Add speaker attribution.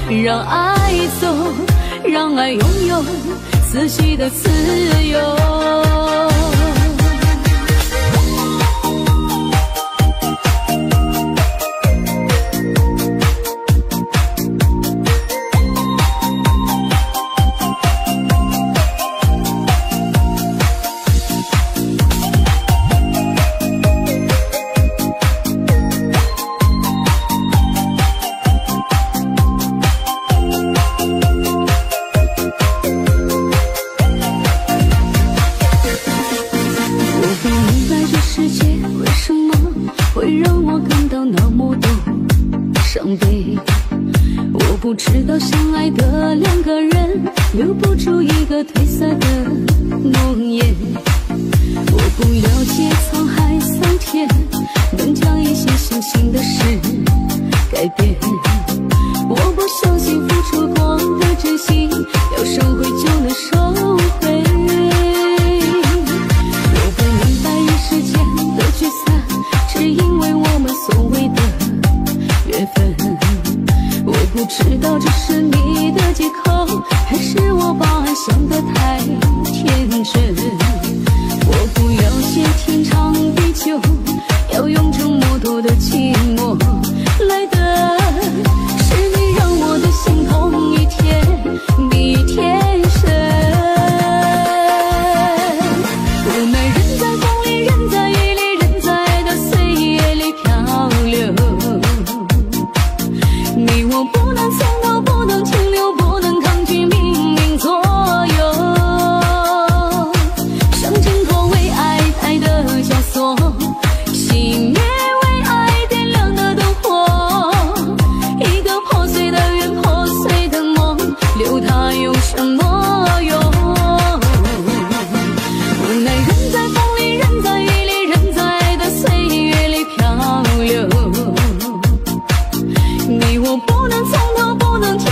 Speaker 1: 让爱走，让爱拥有自己的自由。不知道相爱的两个人留不住一个褪色的浓颜。我不了解沧海桑田能将一些相信的事改变。我不相信付出过的真心要收回就能收回。我不明白人世间的聚散只因为我们所谓的缘分。我不知道这是你的借口，还是我把爱想得太天真。我不了解天长地久要用这么多的寂寞来的，是你让我的心痛一天比一天深。无奈人在风里，人在雨里，人在爱的岁月里漂流。你我不能从头，不能停留，不能抗拒命运左右。上挣脱为爱爱的枷锁，熄灭为爱点亮的灯火。一个破碎的缘，破碎的梦，留它有什么用？无奈人在风里，人在雨里，人在爱的岁月里漂流。你我不能从头，不能停